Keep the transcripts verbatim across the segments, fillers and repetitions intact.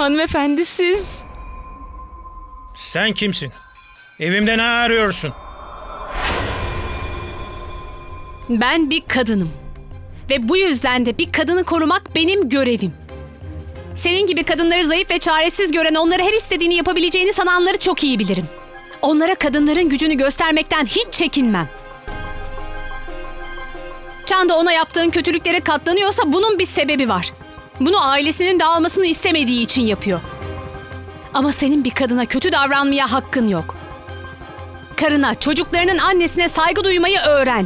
Hanımefendi siz... Sen kimsin? Evimde ne arıyorsun? Ben bir kadınım. Ve bu yüzden de bir kadını korumak benim görevim. Senin gibi kadınları zayıf ve çaresiz gören, onlara her istediğini yapabileceğini sananları çok iyi bilirim. Onlara kadınların gücünü göstermekten hiç çekinmem. Çanda ona yaptığın kötülüklere katlanıyorsa bunun bir sebebi var. Bunu ailesinin dağılmasını istemediği için yapıyor. Ama senin bir kadına kötü davranmaya hakkın yok. Karına, çocuklarının annesine saygı duymayı öğren.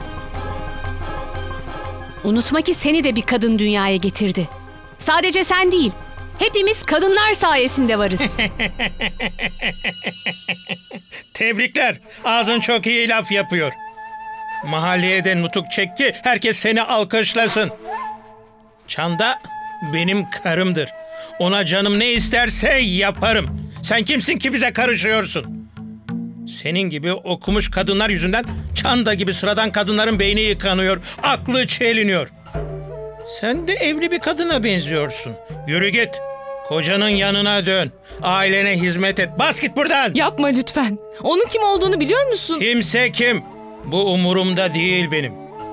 Unutma ki seni de bir kadın dünyaya getirdi. Sadece sen değil, hepimiz kadınlar sayesinde varız. Tebrikler. Ağzın çok iyi laf yapıyor. Mahalleye de nutuk çek ki herkes seni alkışlasın. Çanda benim karımdır. Ona canım ne isterse yaparım. Sen kimsin ki bize karışıyorsun? Senin gibi okumuş kadınlar yüzünden Çanda gibi sıradan kadınların beyni yıkanıyor, aklı çeliniyor. Sen de evli bir kadına benziyorsun. Yürü git. Kocanın yanına dön. Ailene hizmet et. Bas git buradan. Yapma lütfen. Onun kim olduğunu biliyor musun? Kimse kim? Bu umurumda değil benim.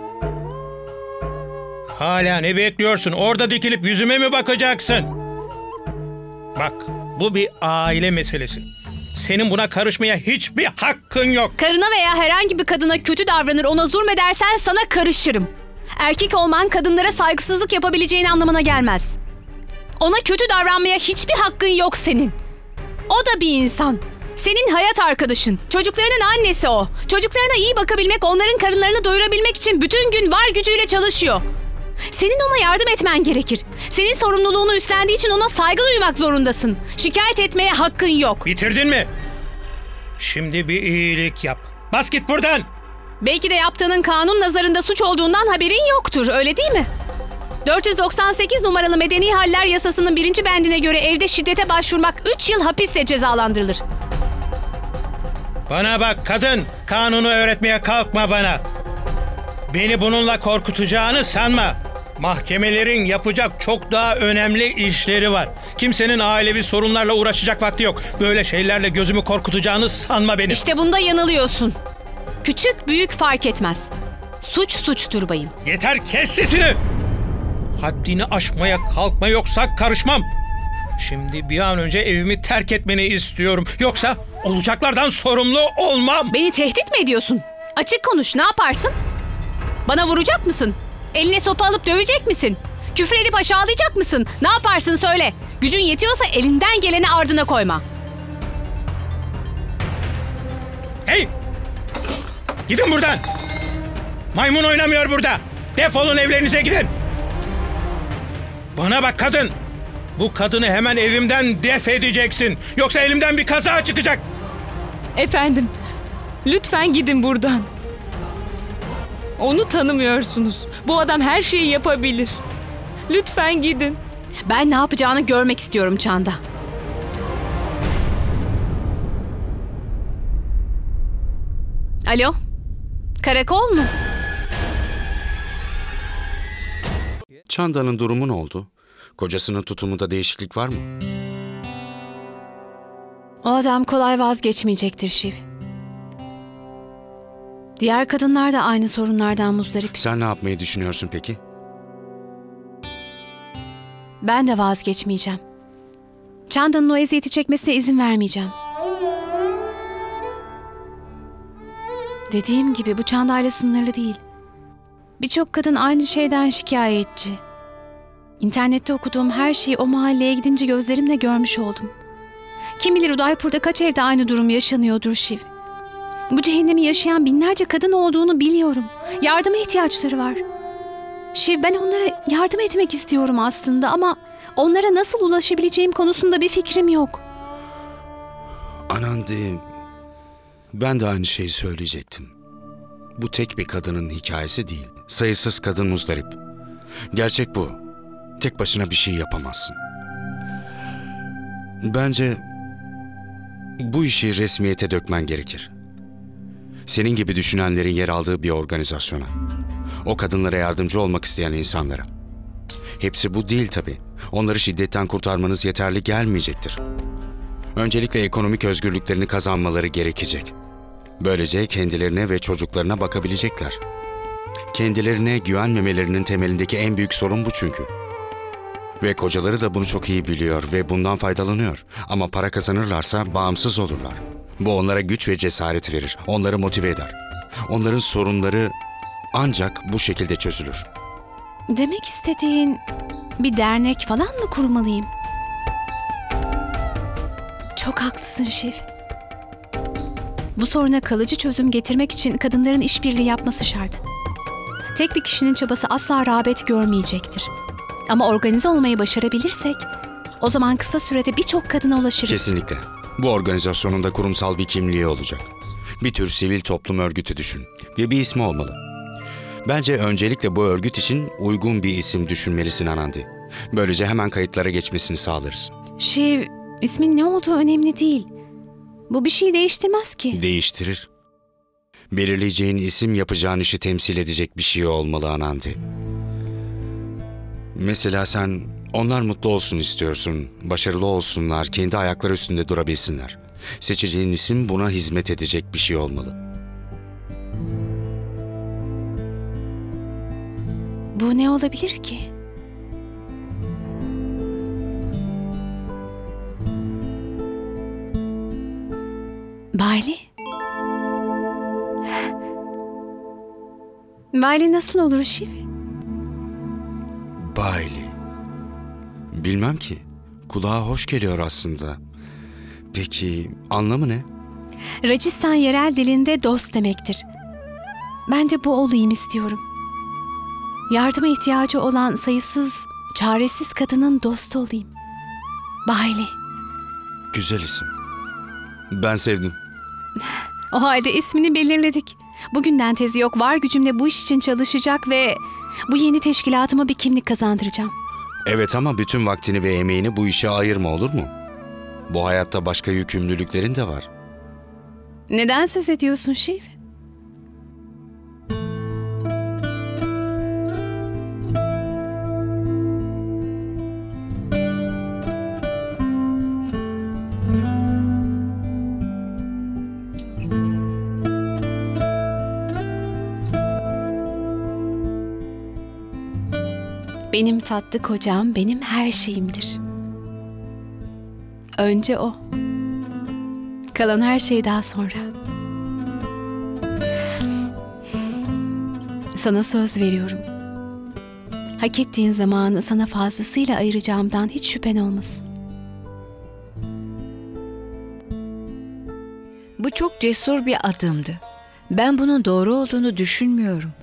Hala ne bekliyorsun? Orada dikilip yüzüme mi bakacaksın? Bak, bu bir aile meselesi. Senin buna karışmaya hiçbir hakkın yok. Karına veya herhangi bir kadına kötü davranır, ona zulmedersen sana karışırım. Erkek olman kadınlara saygısızlık yapabileceğin anlamına gelmez. Ona kötü davranmaya hiçbir hakkın yok senin. O da bir insan. Senin hayat arkadaşın. Çocuklarının annesi o. Çocuklarına iyi bakabilmek, onların karınlarını doyurabilmek için bütün gün var gücüyle çalışıyor. Senin ona yardım etmen gerekir. Senin sorumluluğunu üstlendiği için ona saygı duymak zorundasın. Şikayet etmeye hakkın yok. Bitirdin mi? Şimdi bir iyilik yap. Bas git buradan. Belki de yaptığının kanun nazarında suç olduğundan haberin yoktur, öyle değil mi? dört yüz doksan sekiz numaralı Medeni Haller Yasası'nın birinci bendine göre evde şiddete başvurmak üç yıl hapisle cezalandırılır. Bana bak kadın, kanunu öğretmeye kalkma bana. Beni bununla korkutacağını sanma. Mahkemelerin yapacak çok daha önemli işleri var. Kimsenin ailevi sorunlarla uğraşacak vakti yok. Böyle şeylerle gözümü korkutacağını sanma benim. İşte bunda yanılıyorsun. Küçük büyük fark etmez. Suç suçtur bayım. Yeter, kes sesini. Haddini aşmaya kalkma, yoksa karışmam. Şimdi bir an önce evimi terk etmeni istiyorum. Yoksa olacaklardan sorumlu olmam. Beni tehdit mi ediyorsun? Açık konuş, ne yaparsın? Bana vuracak mısın? Eline sopa alıp dövecek misin? Küfür edip aşağılayacak mısın? Ne yaparsın söyle. Gücün yetiyorsa elinden geleni ardına koyma. Hey! Gidin buradan. Maymun oynamıyor burada. Defolun, evlerinize gidin. Bana bak kadın. Bu kadını hemen evimden def edeceksin. Yoksa elimden bir kaza çıkacak. Efendim, lütfen gidin buradan. Onu tanımıyorsunuz. Bu adam her şeyi yapabilir. Lütfen gidin. Ben ne yapacağını görmek istiyorum Çanda. Alo? Karakol mu? Çanda'nın durumu ne oldu? Kocasının tutumunda değişiklik var mı? O adam kolay vazgeçmeyecektir Şiv. Diğer kadınlar da aynı sorunlardan muzdarip. Sen ne yapmayı düşünüyorsun peki? Ben de vazgeçmeyeceğim. Çanda'nın o eziyeti çekmesine izin vermeyeceğim. Dediğim gibi bu Çanda'yla sınırlı değil. Birçok kadın aynı şeyden şikayetçi. İnternette okuduğum her şeyi o mahalleye gidince gözlerimle görmüş oldum. Kim bilir Udaipur'da kaç evde aynı durum yaşanıyordur Şiv. Bu cehennemi yaşayan binlerce kadın olduğunu biliyorum. Yardıma ihtiyaçları var. Şiv, ben onlara yardım etmek istiyorum aslında ama onlara nasıl ulaşabileceğim konusunda bir fikrim yok. Anandi, ben de aynı şeyi söyleyecektim. Bu tek bir kadının hikayesi değil. Sayısız kadın muzdarip. Gerçek bu. Tek başına bir şey yapamazsın. Bence bu işi resmiyete dökmen gerekir. Senin gibi düşünenlerin yer aldığı bir organizasyona. O kadınlara yardımcı olmak isteyen insanlara. Hepsi bu değil tabii. Onları şiddetten kurtarmanız yeterli gelmeyecektir. Öncelikle ekonomik özgürlüklerini kazanmaları gerekecek. Böylece kendilerine ve çocuklarına bakabilecekler. Kendilerine güvenmemelerinin temelindeki en büyük sorun bu çünkü. Ve kocaları da bunu çok iyi biliyor ve bundan faydalanıyor. Ama para kazanırlarsa bağımsız olurlar. Bu onlara güç ve cesaret verir, onları motive eder. Onların sorunları ancak bu şekilde çözülür. Demek istediğin bir dernek falan mı kurmalıyım? Çok haklısın Şiv. Bu soruna kalıcı çözüm getirmek için kadınların işbirliği yapması şart. Tek bir kişinin çabası asla rağbet görmeyecektir. Ama organize olmayı başarabilirsek, o zaman kısa sürede birçok kadına ulaşırız. Kesinlikle. Bu organizasyonun da kurumsal bir kimliği olacak. Bir tür sivil toplum örgütü düşün ve bir ismi olmalı. Bence öncelikle bu örgüt için uygun bir isim düşünmelisin Anandi. Böylece hemen kayıtlara geçmesini sağlarız. Şiv, ismin ne olduğu önemli değil. Bu bir şey değiştirmez ki. Değiştirir. Belirleyeceğin isim yapacağın işi temsil edecek bir şey olmalı Anandi. Mesela sen onlar mutlu olsun istiyorsun, başarılı olsunlar, kendi ayakları üstünde durabilsinler. Seçeceğin isim buna hizmet edecek bir şey olmalı. Bu ne olabilir ki? Bali? Bali nasıl olur Şiv? Bali. Bilmem ki. Kulağa hoş geliyor aslında. Peki anlamı ne? Rajasthan yerel dilinde dost demektir. Ben de bu olayım istiyorum. Yardıma ihtiyacı olan sayısız, çaresiz kadının dostu olayım. Bali. Güzel isim. Ben sevdim. O halde ismini belirledik. Bugünden tezi yok, var gücümle bu iş için çalışacak ve bu yeni teşkilatıma bir kimlik kazandıracağım. Evet ama bütün vaktini ve emeğini bu işe ayırma, olur mu? Bu hayatta başka yükümlülüklerin de var. Neden söz ediyorsun Şiv? Benim tatlı kocam benim her şeyimdir. Önce o. Kalan her şey daha sonra. Sana söz veriyorum. Hak ettiğin zamanı sana fazlasıyla ayıracağımdan hiç şüphen olmasın. Bu çok cesur bir adımdı. Ben bunun doğru olduğunu düşünmüyorum.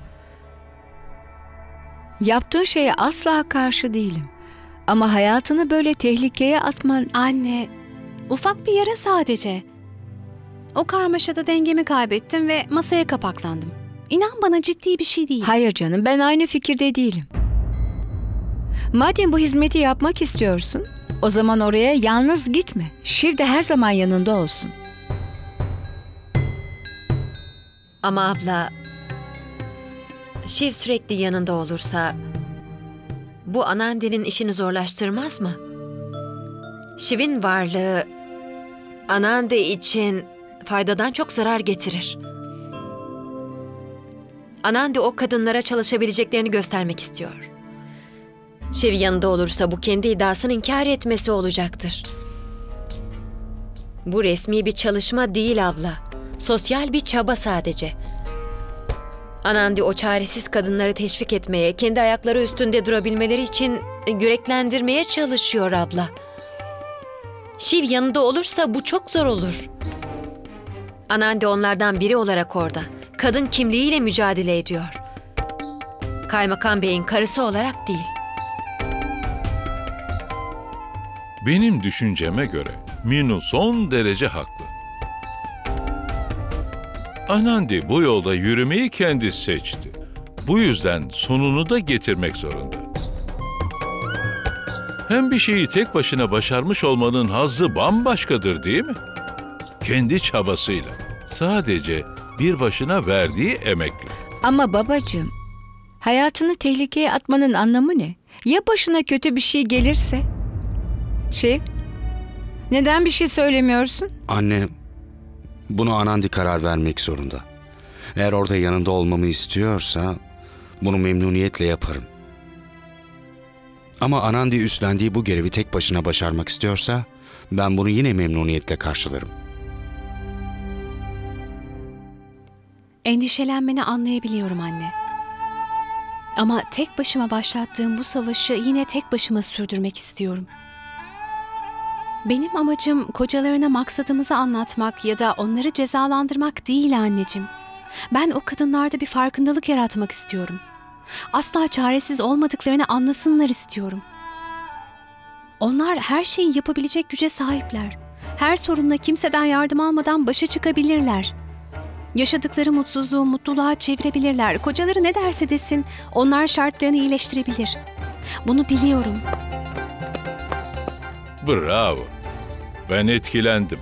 Yaptığın şeye asla karşı değilim. Ama hayatını böyle tehlikeye atman... Anne, ufak bir yara sadece. O karmaşada dengemi kaybettim ve masaya kapaklandım. İnan bana ciddi bir şey değil. Hayır canım, ben aynı fikirde değilim. Madem bu hizmeti yapmak istiyorsun, o zaman oraya yalnız gitme. Şiv de her zaman yanında olsun. Ama abla, Şiv sürekli yanında olursa bu Anandi'nin işini zorlaştırmaz mı? Şiv'in varlığı Anandi için faydadan çok zarar getirir. Anandi o kadınlara çalışabileceklerini göstermek istiyor. Şiv yanında olursa bu kendi iddiasını inkar etmesi olacaktır. Bu resmi bir çalışma değil abla. Sosyal bir çaba sadece. Anandi o çaresiz kadınları teşvik etmeye, kendi ayakları üstünde durabilmeleri için yüreklendirmeye çalışıyor abla. Şiv yanında olursa bu çok zor olur. Anandi onlardan biri olarak orada. Kadın kimliğiyle mücadele ediyor. Kaymakam Bey'in karısı olarak değil. Benim düşünceme göre Minu son derece haklı. Anandi bu yolda yürümeyi kendi seçti. Bu yüzden sonunu da getirmek zorunda. Hem bir şeyi tek başına başarmış olmanın hazzı bambaşkadır değil mi? Kendi çabasıyla, sadece bir başına verdiği emekle. Ama babacığım, hayatını tehlikeye atmanın anlamı ne? Ya başına kötü bir şey gelirse? Şiv, neden bir şey söylemiyorsun? Anne, bunu Anandi karar vermek zorunda. Eğer orada yanında olmamı istiyorsa bunu memnuniyetle yaparım. Ama Anandi üstlendiği bu görevi tek başına başarmak istiyorsa ben bunu yine memnuniyetle karşılarım. Endişelenmeni anlayabiliyorum anne. Ama tek başıma başlattığım bu savaşı yine tek başıma sürdürmek istiyorum. Benim amacım kocalarına maksadımızı anlatmak ya da onları cezalandırmak değil anneciğim. Ben o kadınlarda bir farkındalık yaratmak istiyorum. Asla çaresiz olmadıklarını anlasınlar istiyorum. Onlar her şeyi yapabilecek güce sahipler. Her sorunla kimseden yardım almadan başa çıkabilirler. Yaşadıkları mutsuzluğu mutluluğa çevirebilirler. Kocaları ne derse desin, onlar şartlarını iyileştirebilir. Bunu biliyorum. Bravo. Ben etkilendim.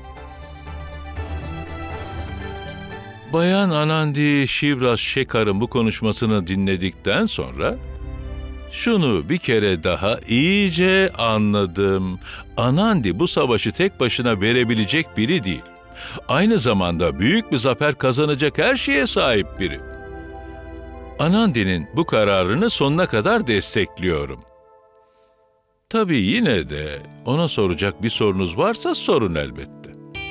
Bayan Anandi Shivras Shekar'ın bu konuşmasını dinledikten sonra şunu bir kere daha iyice anladım. Anandi bu savaşı tek başına verebilecek biri değil. Aynı zamanda büyük bir zafer kazanacak her şeye sahip biri. Anandi'nin bu kararını sonuna kadar destekliyorum. Tabii yine de ona soracak bir sorunuz varsa sorun elbette.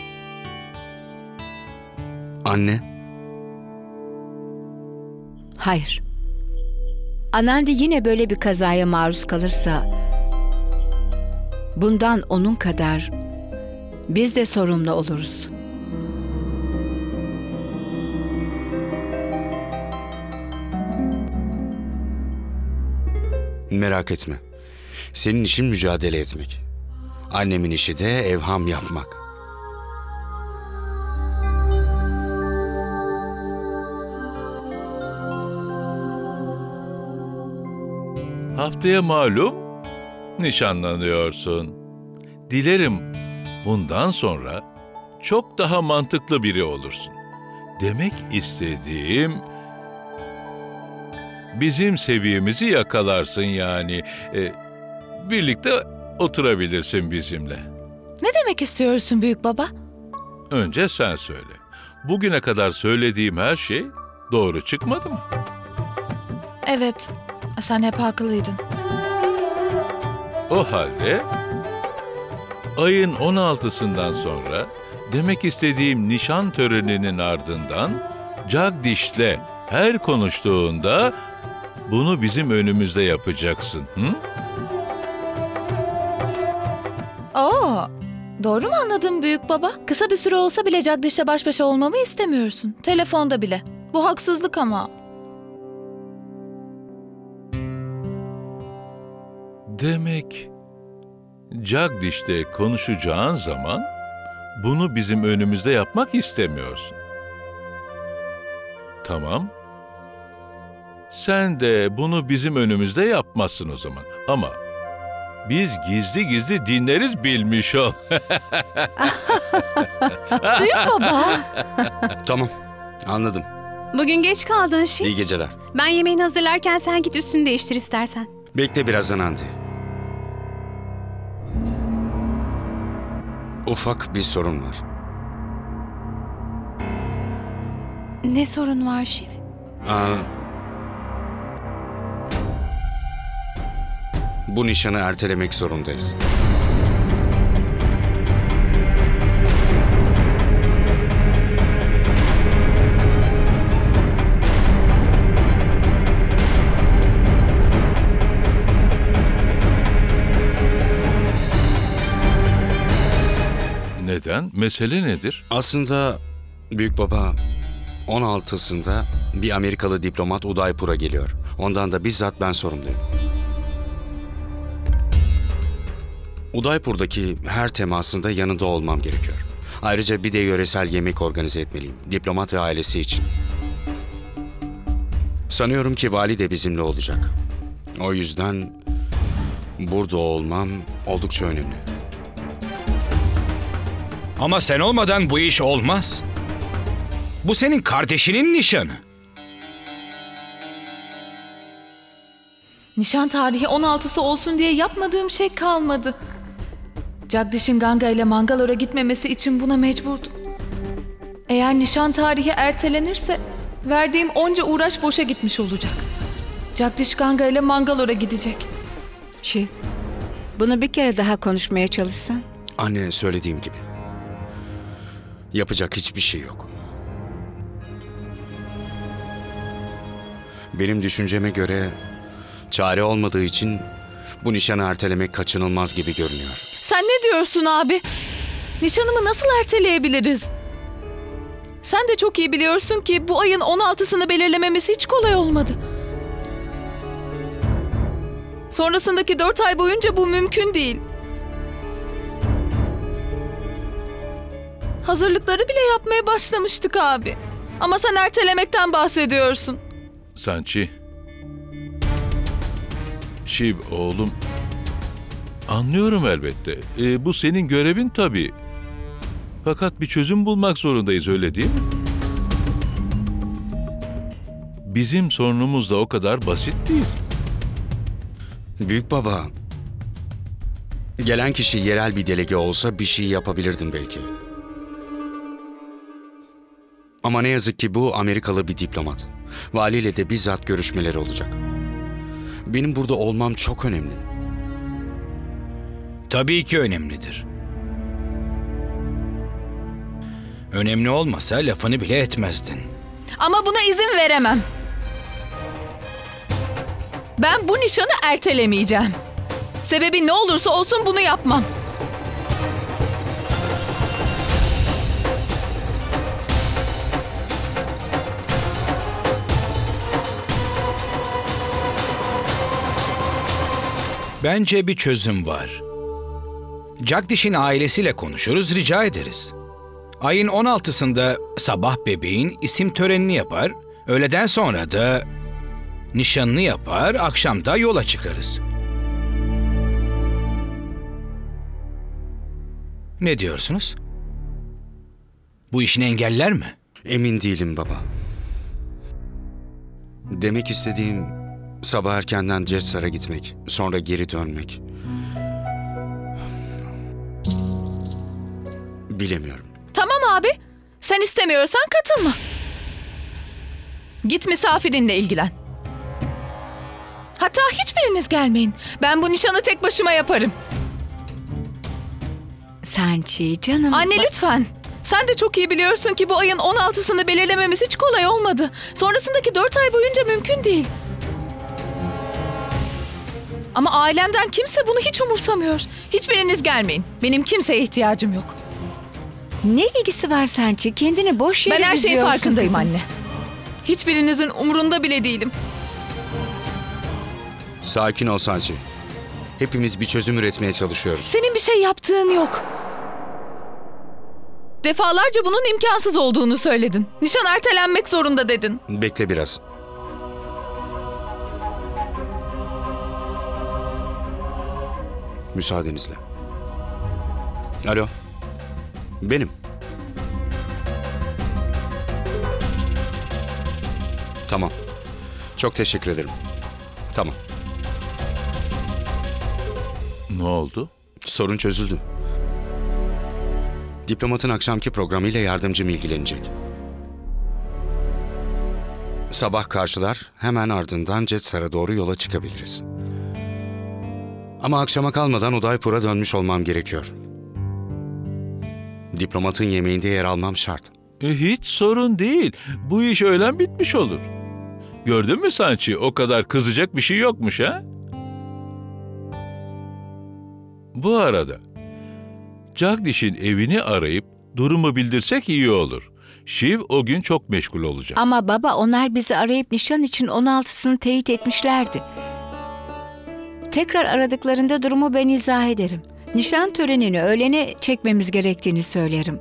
Anne, Hayır. Anandi yine böyle bir kazaya maruz kalırsa bundan onun kadar biz de sorumlu oluruz. merak etme. Senin işin mücadele etmek. Annemin işi de evham yapmak. Haftaya malum nişanlanıyorsun. Dilerim bundan sonra çok daha mantıklı biri olursun. Demek istediğim bizim seviyemizi yakalarsın yani. Ee, birlikte oturabilirsin bizimle. Ne demek istiyorsun büyük baba? Önce sen söyle. Bugüne kadar söylediğim her şey doğru çıkmadı mı? Evet, sen hep haklıydın. O halde ayın on altısından sonra demek istediğim nişan töreninin ardından Jagdish'le her konuştuğunda bunu bizim önümüzde yapacaksın. Hı? Oo, doğru mu anladım büyük baba? Kısa bir süre olsa bile Jagdish'le baş başa olmamı istemiyorsun. Telefonda bile. Bu haksızlık ama. Demek Jagdish'le konuşacağın zaman bunu bizim önümüzde yapmak istemiyorsun. Tamam. Sen de bunu bizim önümüzde yapmazsın o zaman. Ama biz gizli gizli dinleriz bilmiş ol. Büyük baba. Tamam, anladım. Bugün geç kaldın Şiv. İyi geceler. Ben yemeğini hazırlarken sen git üstünü değiştir istersen. Bekle biraz Anandi. Ufak bir sorun var. Ne sorun var Şiv? Aa, bu nişanı ertelemek zorundayız. Neden? Mesele nedir? Aslında büyük baba on altısında bir Amerikalı diplomat Udaipur'a geliyor. Ondan da bizzat ben sorumluyum. Udaipur'daki her temasında yanında olmam gerekiyor. Ayrıca bir de yöresel yemek organize etmeliyim. Diplomat ve ailesi için. Sanıyorum ki vali de bizimle olacak. O yüzden burada olmam oldukça önemli. Ama sen olmadan bu iş olmaz. Bu senin kardeşinin nişanı. Nişan tarihi on altısı olsun diye yapmadığım şey kalmadı. Jagdish'in Ganga ile Mangalore gitmemesi için buna mecburdum. Eğer nişan tarihi ertelenirse verdiğim onca uğraş boşa gitmiş olacak. Jagdish Ganga ile Mangalore gidecek. Şiv, bunu bir kere daha konuşmaya çalışsan. Anne, söylediğim gibi. Yapacak hiçbir şey yok. Benim düşünceme göre çare olmadığı için bu nişanı ertelemek kaçınılmaz gibi görünüyor. Sen ne diyorsun abi? Nişanımı nasıl erteleyebiliriz? Sen de çok iyi biliyorsun ki bu ayın on altısını belirlememiz hiç kolay olmadı. Sonrasındaki dört ay boyunca bu mümkün değil. Hazırlıkları bile yapmaya başlamıştık abi. Ama sen ertelemekten bahsediyorsun. Sanchi. Şib oğlum. Anlıyorum elbette. E, bu senin görevin tabii. Fakat bir çözüm bulmak zorundayız, öyle değil mi? Bizim sorunumuz da o kadar basit değil. Büyük baba, gelen kişi yerel bir delege olsa bir şey yapabilirdin belki. Ama ne yazık ki bu Amerikalı bir diplomat. Valiyle de bizzat görüşmeleri olacak. Benim burada olmam çok önemli. Tabii ki önemlidir. Önemli olmasa lafını bile etmezdin. Ama buna izin veremem. Ben bu nişanı ertelemeyeceğim. Sebebi ne olursa olsun bunu yapmam. Bence bir çözüm var. Jagdish'in ailesiyle konuşuruz, rica ederiz. Ayın on altısında sabah bebeğin isim törenini yapar, öğleden sonra da nişanını yapar, akşam da yola çıkarız. Ne diyorsunuz? Bu işini engeller mi? Emin değilim baba. Demek istediğim sabah erkenden Jetsar'a gitmek, sonra geri dönmek. Bilemiyorum. Tamam abi. Sen istemiyorsan katılma. Git misafirinle ilgilen. Hatta hiçbiriniz gelmeyin. Ben bu nişanı tek başıma yaparım. Sanchi canım. Anne bak- lütfen. Sen de çok iyi biliyorsun ki bu ayın on altısını belirlememiz hiç kolay olmadı. Sonrasındaki dört ay boyunca mümkün değil. Ama ailemden kimse bunu hiç umursamıyor. Hiçbiriniz gelmeyin. Benim kimseye ihtiyacım yok. Ne ilgisi var Sanchi? Kendini boş yere Ben her şeyin üzüyorsun farkındayım kızım. anne. Hiçbirinizin umurunda bile değilim. Sakin ol Sanchi. Hepimiz bir çözüm üretmeye çalışıyoruz. Senin bir şey yaptığın yok. Defalarca bunun imkansız olduğunu söyledin. Nişan ertelenmek zorunda dedin. Bekle biraz. Müsaadenizle. Alo. Benim. Tamam. Çok teşekkür ederim. Tamam. Ne oldu? Sorun çözüldü. Diplomatın akşamki programıyla yardımcım ilgilenecek. Sabah karşılar, hemen ardından Jetsar'a doğru yola çıkabiliriz. Ama akşama kalmadan Udaipur'a dönmüş olmam gerekiyor. Diplomatın yemeğinde yer almam şart. E, hiç sorun değil. Bu iş öğlen bitmiş olur. Gördün mü Sanchi? O kadar kızacak bir şey yokmuş ha? Bu arada Jagdish'in evini arayıp durumu bildirsek iyi olur. Shiv o gün çok meşgul olacak. Ama baba, onlar bizi arayıp nişan için on altısını teyit etmişlerdi. Tekrar aradıklarında durumu ben izah ederim. Nişan törenini öğlene çekmemiz gerektiğini söylerim.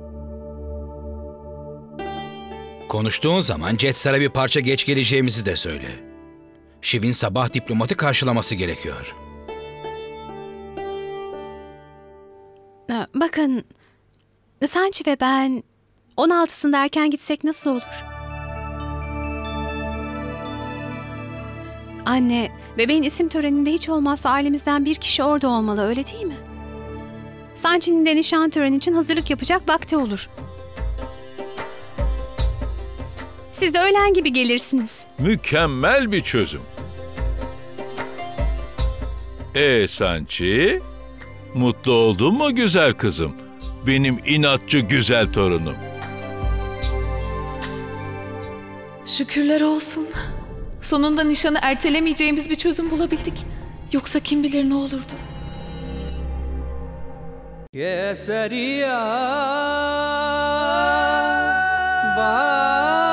Konuştuğun zaman Jetsar'a bir parça geç geleceğimizi de söyle. Shiv'in sabah diplomatı karşılaması gerekiyor. Ha, Bakın, Sanchi ve ben on altısında erken gitsek nasıl olur? Anne, bebeğin isim töreninde hiç olmazsa ailemizden bir kişi orada olmalı, öyle değil mi? Sanchi'nin de nişan töreni için hazırlık yapacak vakti olur. Siz de öğlen gibi gelirsiniz. Mükemmel bir çözüm. E Sanchi, mutlu oldun mu güzel kızım? Benim inatçı güzel torunum. Şükürler olsun. Sonunda nişanı ertelemeyeceğimiz bir çözüm bulabildik. Yoksa kim bilir ne olurdu. Kesariya ba